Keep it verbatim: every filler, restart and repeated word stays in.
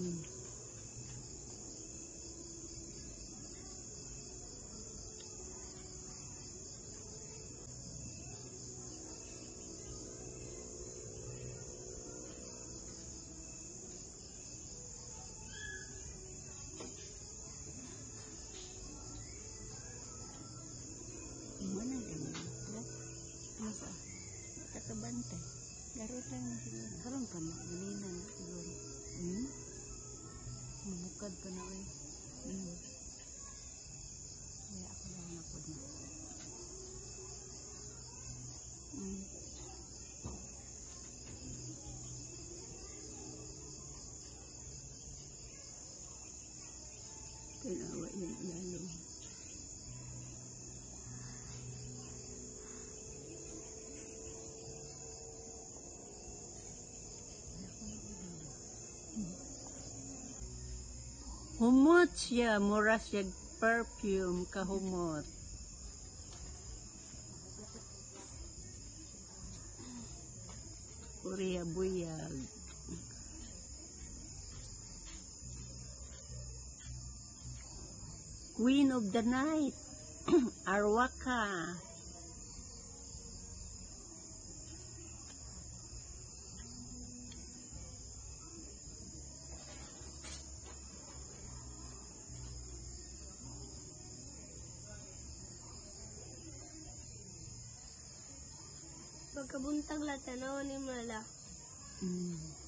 Hmm. Mana ganyan? Masa? Kakabantay. Laro tayo na siguro. Karoon pa na. Ganina na siguro. Hmm? Mamukad pa na eh. Hmm. Kaya ako lang napod na. Hmm. Kailangan yung lalo. Humot siya, mura siya perfume kahumot. Korea buyag. Queen of the night, Arwaka. Pagkabuntag lang tanaw ni Mala. Mm.